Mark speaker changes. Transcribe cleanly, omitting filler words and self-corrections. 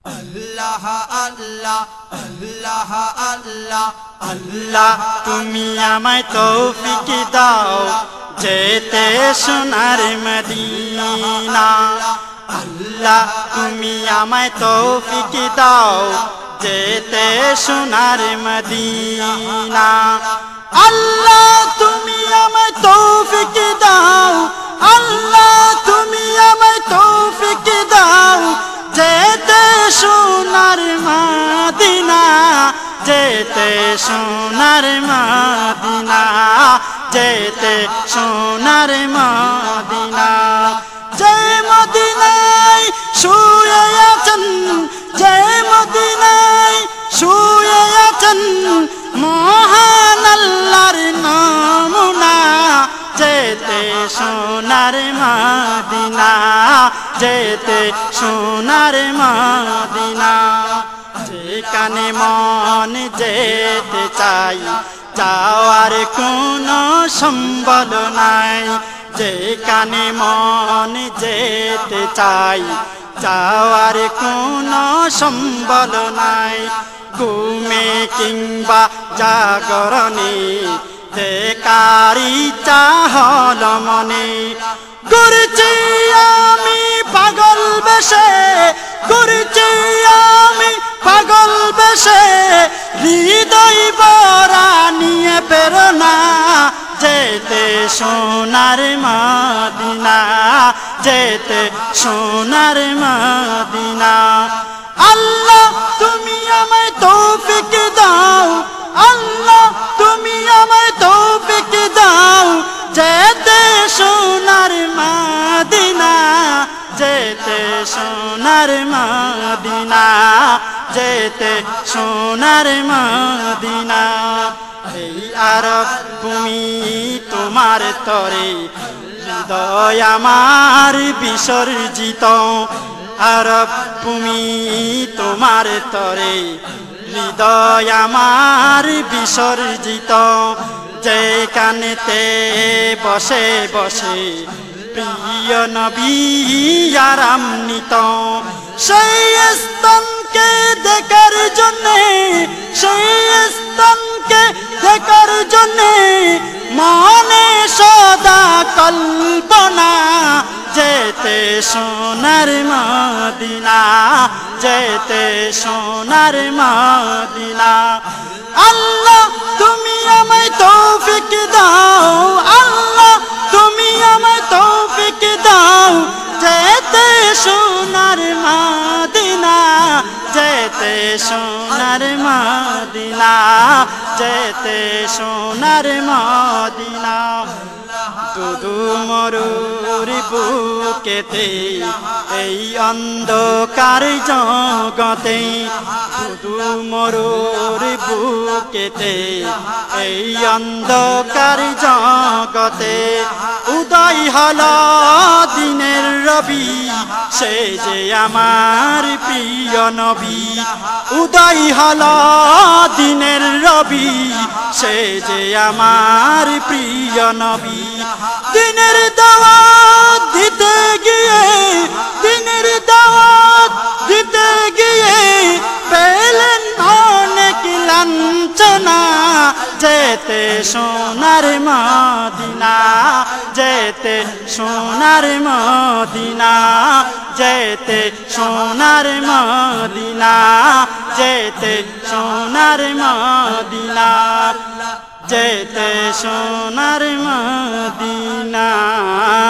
Speaker 1: আল্লাহ আল্লাহ আল্লাহ আল্লাহ
Speaker 2: আল্লাহ তুমি আমায় তৌফিক দাও যেতে সোনার মদিনা। আল্লাহ তুমি আমায় তৌফিক দাও যেতে সোনার মদিনা। আল্লাহ তুমি আমায় তৌফিক দাও, আল্লাহ তুমি আমায় তৌফিক দাও যেতে সোনার মদিনা, যেতে সোনার মদিনা, যেতে সোনার মদিনা। যে মদিনায় শুয়ে আছেন, যে মদিনায় শুয়ে আছেন মহান আল্লাহর নমুনা, যেতে সোনার মদিনা, যেতে সোনার মদিনা। যেখানে মন যেতে চাই যাওয়ার কোনো সম্বল নাই, যেখানে মন যেতে চাই যাওয়ার কোনো সম্বল নাই। ঘুমে কিংবা জাগরণে দেখারি চাহল মনে, ঘুরছি আমি পাগল বেশে, ঘুরছি আমি পাগল বেশে, হৃদয় ভরা নিয়ে প্রেরণা যেতে সোনার মদিনা, যেতে সোনার মদিনা। আল্লাহ তুমি আমায় তৌফিক দাও, আল্লাহ তুমি আমায় তৌফিক দাও যেতে সোনার মদিনা, যেতে সোনার মদিনা, যেতে সোনার মদিনা। এই আরব ভূমি তোমার তরে হৃদয় আমার বিসর্জিত, আরব ভূমি তোমার তরে হৃদয় আমার বিসর্জিত। যেখানেতে বসে বসে প্রিয় নবী আরাম নিত, সেই স্থানকে দেখার জন্যে, সেই স্থানকে দেখার জন্যে মনে সদা কল্পনা যেতে সোনার মদিনা, যেতে সোনার মদিনা। আল্লাহ তুমি আমায় তৌফিক দাও, আল্লাহ তুমি আমায় তৌফিক দাও যেতে সোনার মদিনা, যেতে সোনার মদিনা, যেতে সোনার মদিনা। দুদু মরুর বুকেতে এই অন্ধকার জগতে, দুদু মরুর বুকেতে এই অন্ধকার জগতে উদয় হল দিনের রবি, সে যে আমার প্রিয় নবী। উদয় হল দিনের রবি, সে যে আমার প্রিয় নবী। দিনের দাওয়াত দিতে গিয়ে, দিনের দাওয়াত দিতে গিয়ে পেলেন অনেক লাঞ্ছনা যেতে সোনার মদিনা, যেতে সোনার মদিনা, যেতে সোনার মদিনা, যেতে সোনার মদিনা, যেতে সোনার মদিনা।